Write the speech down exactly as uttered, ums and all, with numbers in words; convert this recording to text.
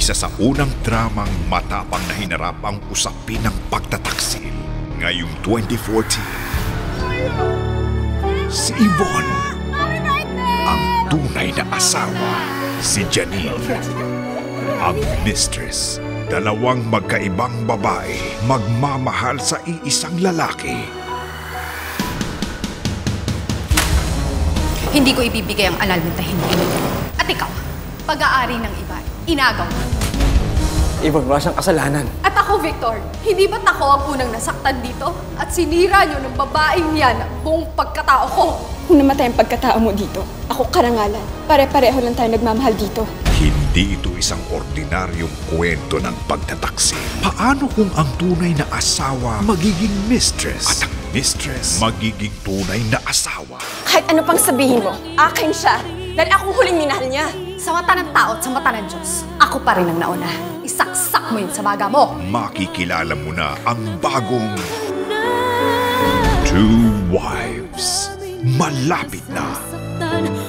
Isa sa unang dramang matapang na hinarap ang usapin ng pagtataksil. Ngayong twenty fourteen, si Yvonne, ang tunay na asawa. Si Janine, ang mistress. Dalawang magkaibang babae magmamahal sa iisang lalaki. Hindi ko ibibigay ang annulment na hindi. At ikaw, pag-aari ng iba, inagaw mo. Yvonne, wala siyang kasalanan. At ako, Victor, hindi ba't ako ang unang nasaktan dito? At sinira niyo ng babaeng yan ang buong pagkatao ko? Kung namatay ang pagkatao mo dito, ako karangalan. Pare-pareho lang tayo nagmamahal dito. Hindi ito isang ordinaryong kwento ng pagtataksil. Paano kung ang tunay na asawa magiging mistress? At ang mistress magiging tunay na asawa? Kahit ano pang sabihin mo, akin siya. Dahil akong huling minahal niya. Sa mata ng tao at sa mata ng Diyos, ako pa rin ang nauna. Isaksak mo yun sa baga mo. Makikilala mo na ang bagong Two Wives. Malapit na.